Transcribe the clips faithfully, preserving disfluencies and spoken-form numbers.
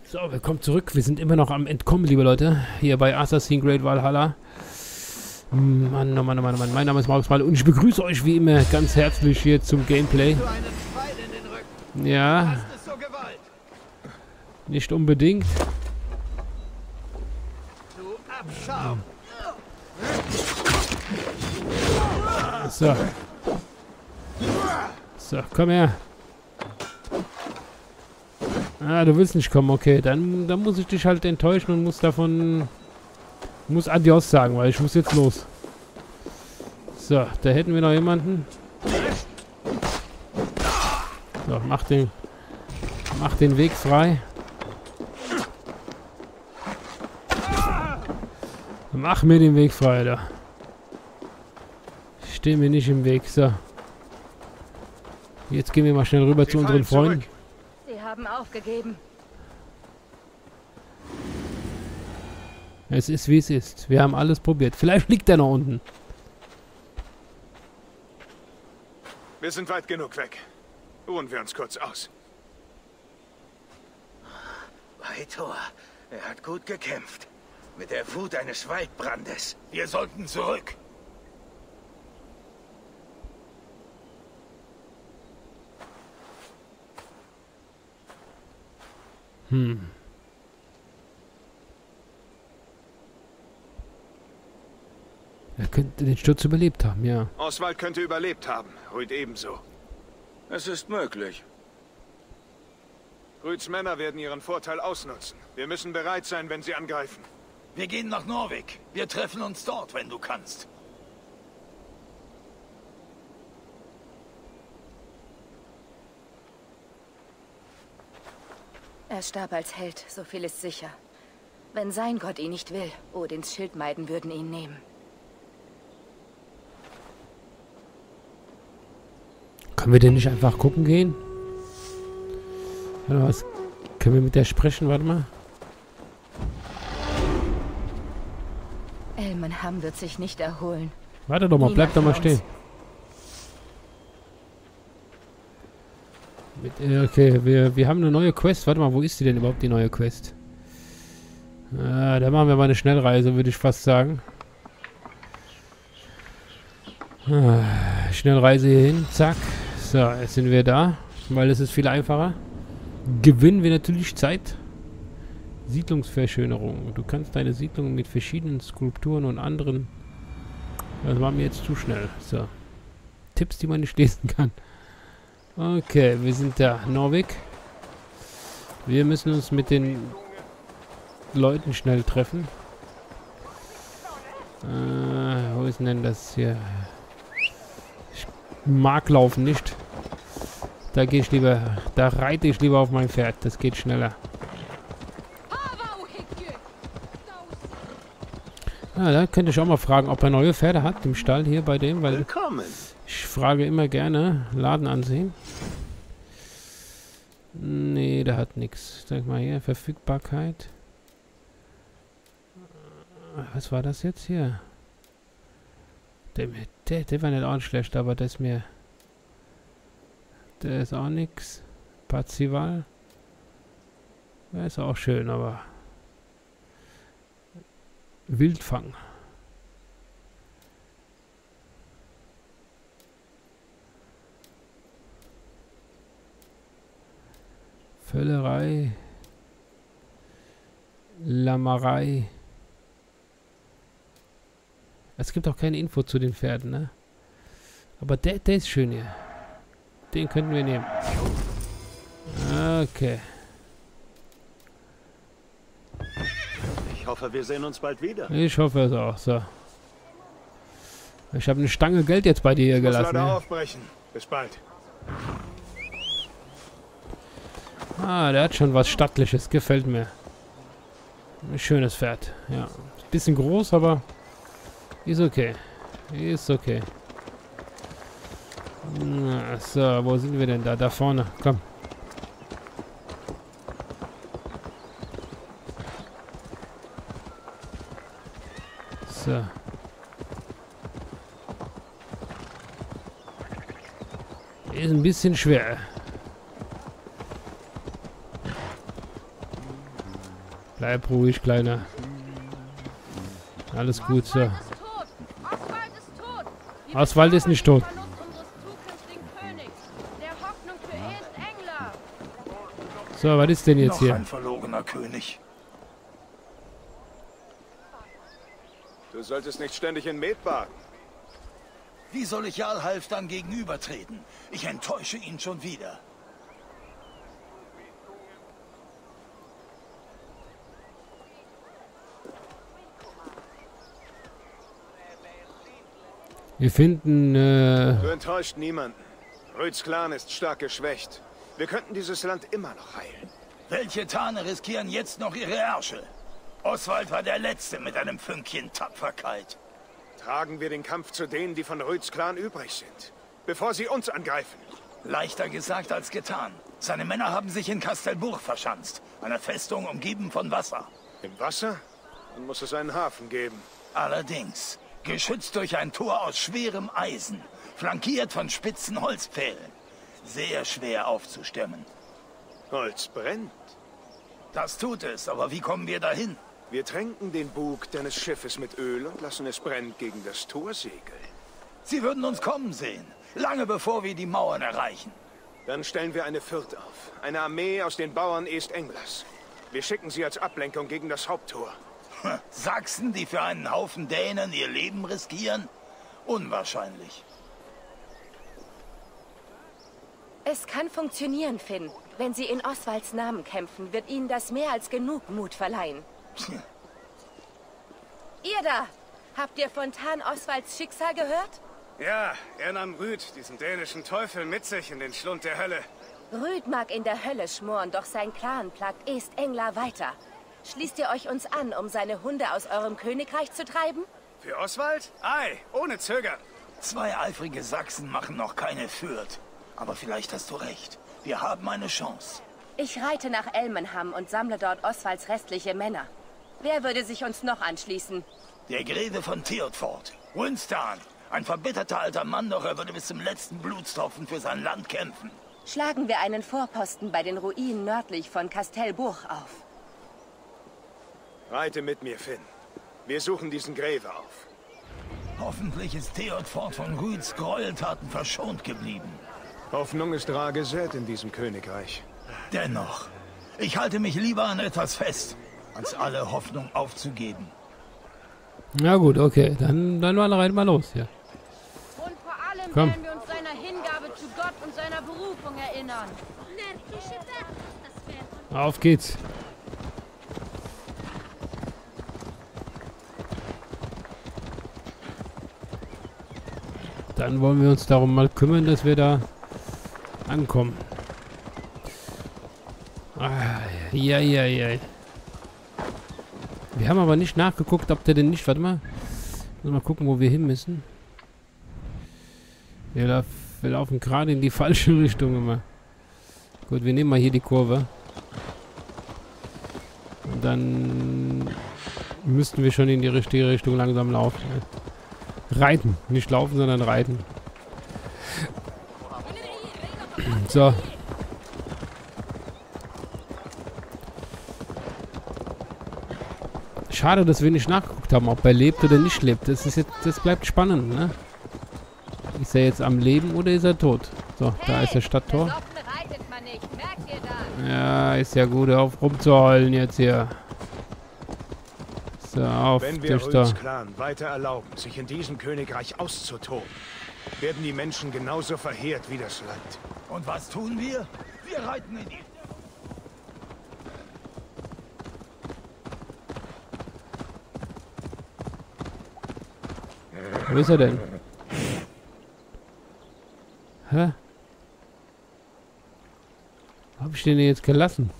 So, willkommen zurück. Wir sind immer noch am Entkommen, liebe Leute. Hier bei Assassin's Creed Valhalla. Mann, oh Mann, oh Mann, oh Mann. Mein Name ist Markus Mal und ich begrüße euch wie immer ganz herzlich hier zum Gameplay. Ja. Nicht unbedingt. So. So, komm her. Ah, du willst nicht kommen, okay. Dann, dann muss ich dich halt enttäuschen und muss davon... Muss Adios sagen, weil ich muss jetzt los. So, da hätten wir noch jemanden. So, mach den... Mach den Weg frei. Mach mir den Weg frei, da. Ich stehe mir nicht im Weg, so. Jetzt gehen wir mal schnell rüber zu unseren Freunden. Sie haben aufgegeben. Es ist, wie es ist. Wir haben alles probiert. Vielleicht liegt er noch unten. Wir sind weit genug weg. Ruhen wir uns kurz aus. Heitor, er hat gut gekämpft. Mit der Wut eines Waldbrandes. Wir sollten zurück. Hm. Er könnte den Sturz überlebt haben, ja. Oswald könnte überlebt haben. Rüd ebenso. Es ist möglich. Rüds Männer werden ihren Vorteil ausnutzen. Wir müssen bereit sein, wenn sie angreifen. Wir gehen nach Norwich. Wir treffen uns dort, wenn du kannst. Er starb als Held, so viel ist sicher. Wenn sein Gott ihn nicht will, Odins Schildmeiden würden ihn nehmen. Können wir denn nicht einfach gucken gehen? Oder was? Können wir mit der sprechen? Warte mal. Elmenham wird sich nicht erholen. Warte doch mal, bleib doch mal stehen. Mit, äh, okay, wir, wir haben eine neue Quest. Warte mal, wo ist die denn überhaupt, die neue Quest? Ah, da machen wir mal eine Schnellreise, würde ich fast sagen. Ah, Schnellreise hier hin, zack. So, jetzt sind wir da, weil es ist viel einfacher. Gewinnen wir natürlich Zeit. Siedlungsverschönerung. Du kannst deine Siedlung mit verschiedenen Skulpturen und anderen... Das war mir jetzt zu schnell. So. Tipps, die man nicht lesen kann. Okay, wir sind da. Norwich. Wir müssen uns mit den Leuten schnell treffen. Äh, wo ist denn das hier? Ich mag laufen nicht. Da gehe ich lieber, da reite ich lieber auf mein Pferd. Das geht schneller. Ah, da könnte ich auch mal fragen, ob er neue Pferde hat im Stall hier bei dem, weil Willkommen. ich frage immer gerne. Laden ansehen. Nee, der hat nichts. Sag mal hier, Verfügbarkeit. Was war das jetzt hier? Der, der, der war nicht auch schlecht, aber das ist mir... Der ist auch nix. Parzival. Der ist auch schön, aber... Wildfang. Völlerei. Lammerei. Es gibt auch keine Info zu den Pferden, ne? Aber der, der ist schön hier. Den könnten wir nehmen. Okay. Ich hoffe, wir sehen uns bald wieder. Ich hoffe es auch. So. Ich habe eine Stange Geld jetzt bei dir hier Ich muss gelassen. leider Ja. aufbrechen. Bis bald. Ah, der hat schon was Stattliches. Gefällt mir. Ein schönes Pferd. Ja. Bisschen groß, aber ist okay. Ist okay. Na, so, wo sind wir denn da? Da vorne. Komm. So. Ist ein bisschen schwer. Bleib ruhig, Kleiner. Alles gut, so. Oswald ist nicht tot. So, was ist denn jetzt Noch hier? ein verlorener König. Du solltest nicht ständig in Met baden. Wie soll ich Jarl Halfdan gegenübertreten? Ich enttäusche ihn schon wieder. Wir finden, äh... Du enttäuscht niemanden. Röds Clan ist stark geschwächt. Wir könnten dieses Land immer noch heilen. Welche Tane riskieren jetzt noch ihre Ärsche? Oswald war der Letzte mit einem Fünkchen Tapferkeit. Tragen wir den Kampf zu denen, die von Röds Clan übrig sind, bevor sie uns angreifen. Leichter gesagt als getan. Seine Männer haben sich in Kastelburg verschanzt, einer Festung umgeben von Wasser. Im Wasser? Dann muss es einen Hafen geben. Allerdings, geschützt durch ein Tor aus schwerem Eisen, flankiert von spitzen Holzpfählen. Sehr schwer aufzustemmen. Holz brennt. Das tut es, aber wie kommen wir dahin? Wir tränken den Bug deines Schiffes mit Öl und lassen es brennend gegen das Tor segeln. Sie würden uns kommen sehen, lange bevor wir die Mauern erreichen. Dann stellen wir eine Fürth auf. Eine Armee aus den Bauern East-Englers. Wir schicken sie als Ablenkung gegen das Haupttor. Sachsen, die für einen Haufen Dänen ihr Leben riskieren? Unwahrscheinlich. Es kann funktionieren, Finn. Wenn Sie in Oswalds Namen kämpfen, wird Ihnen das mehr als genug Mut verleihen. Ihr da! Habt ihr von Tan Oswalds Schicksal gehört? Ja, er nahm Rüd, diesen dänischen Teufel, mit sich in den Schlund der Hölle. Rüd mag in der Hölle schmoren, doch sein Clan plagt East-Engler weiter. Schließt ihr euch uns an, um seine Hunde aus eurem Königreich zu treiben? Für Oswald? Ei, ohne Zögern. Zwei eifrige Sachsen machen noch keine Fürth. Aber vielleicht hast du recht. Wir haben eine Chance. Ich reite nach Elmenham und sammle dort Oswalds restliche Männer. Wer würde sich uns noch anschließen? Der Greve von Theodford. Winston. Ein verbitterter alter Mann, doch er würde bis zum letzten Blutstropfen für sein Land kämpfen. Schlagen wir einen Vorposten bei den Ruinen nördlich von Kastelburg auf. Reite mit mir, Finn. Wir suchen diesen Greve auf. Hoffentlich ist Theodford von Rüds Gräueltaten verschont geblieben. Hoffnung ist rar gesät in diesem Königreich. Dennoch, ich halte mich lieber an etwas fest, als alle Hoffnung aufzugeben. Na gut, okay. Dann, dann mal rein mal los hier. Und vor allem Komm. werden wir uns seiner Hingabe zu Gott und seiner Berufung erinnern. Auf geht's. Dann wollen wir uns darum mal kümmern, dass wir da ankommen. Ah, ja, ja, ja. Wir haben aber nicht nachgeguckt, ob der denn nicht... Warte mal. Mal gucken, wo wir hin müssen. Wir, lauf, wir laufen gerade in die falsche Richtung immer. Gut, wir nehmen mal hier die Kurve. Und dann müssten wir schon in die richtige Richtung langsam laufen. Reiten. Nicht laufen, sondern reiten. So. Schade, dass wir nicht nachgeguckt haben, ob er lebt oder nicht lebt. Das ist jetzt, das bleibt spannend, ne? Ist er jetzt am Leben oder ist er tot? So, da ist das Stadttor. Reitet man nicht, merkt ihr das? Ja, ist ja gut, hör auf rumzuheulen jetzt hier. So, auf, Wenn wir durch da. Röds Clan weiter erlauben, sich in diesem Königreich auszutoben, werden die Menschen genauso verheert wie das Land. Und was tun wir? Wir reiten in die... Wo ist er denn? Hä? Wo hab ich den denn jetzt gelassen?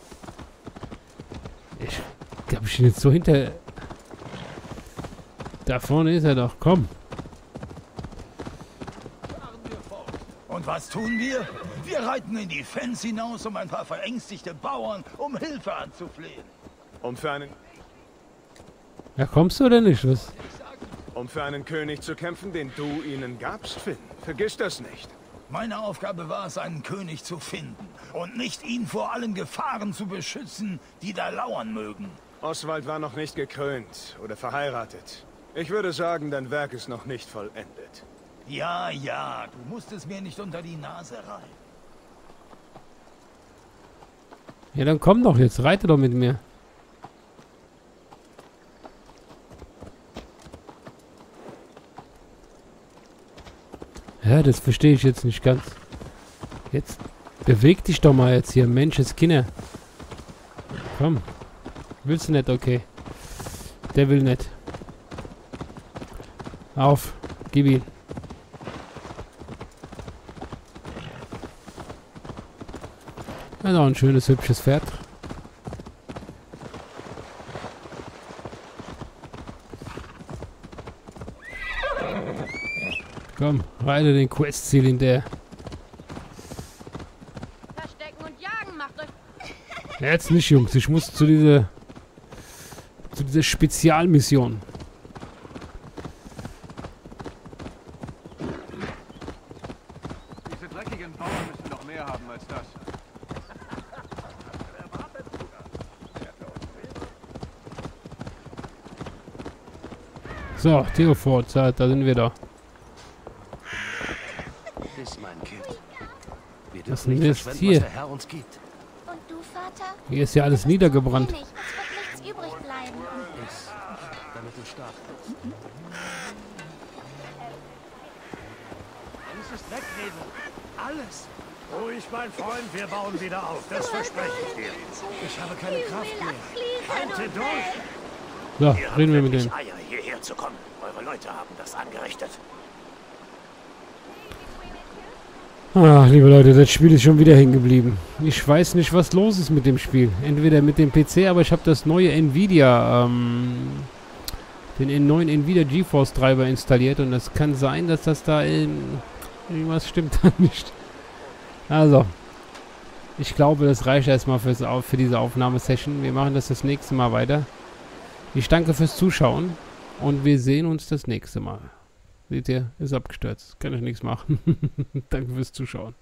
Ich glaube, ich bin jetzt so hinter... Da vorne ist er doch, komm. Und was tun wir? Wir reiten in die Fens hinaus, um ein paar verängstigte Bauern um Hilfe anzuflehen. Um für einen, Ja, kommst du oder nicht? Was? um für einen König zu kämpfen, den du ihnen gabst, Finn. Vergiss das nicht. Meine Aufgabe war es, einen König zu finden und nicht ihn vor allen Gefahren zu beschützen, die da lauern mögen. Oswald war noch nicht gekrönt oder verheiratet. Ich würde sagen, dein Werk ist noch nicht vollendet. Ja, ja, du musst es mir nicht unter die Nase reiben. Ja, dann komm doch jetzt, reite doch mit mir. Ja, das verstehe ich jetzt nicht ganz. Jetzt beweg dich doch mal jetzt hier, Menschenskinder. Komm. Willst du nicht? Okay. Der will nicht. Auf. Gib ihn. Ja, noch ein schönes, hübsches Pferd. Komm, reite den Questziel in der. Verstecken und jagen macht euch... Jetzt nicht, Jungs. Ich muss zu dieser... zu dieser Spezialmission. Diese dreckigen Bauern müssen noch mehr haben als das. So, Theofort, da, da sind wir da. Ist mein Kind. Wir Was dürfen denn nicht jetzt verschwenden, hier? was der Herr uns gibt. Und du, Vater? Hier ist ja alles niedergebrannt. Wenig. Es wird nichts übrig bleiben. Iss, damit du stark bist. Alles ist weg, Nebel. Alles. Ruhig, mein Freund, wir bauen wieder auf. Das verspreche ich dir. Ich habe keine Kraft mehr. Halte durch. So, reden wir mit denen. Eier, hierher zu kommen. Eure Leute haben das angerichtet. Ah, liebe Leute, das Spiel ist schon wieder hängen geblieben. Ich weiß nicht, was los ist mit dem Spiel. Entweder mit dem P C, aber ich habe das neue Nvidia, ähm, den neuen Nvidia GeForce Treiber installiert und es kann sein, dass das da in... Irgendwas stimmt da nicht. Also, ich glaube, das reicht erstmal fürs, für diese Aufnahmesession. Wir machen das das nächste Mal weiter. Ich danke fürs Zuschauen und wir sehen uns das nächste Mal. Seht ihr, ist abgestürzt. Kann ich nichts machen. Danke fürs Zuschauen.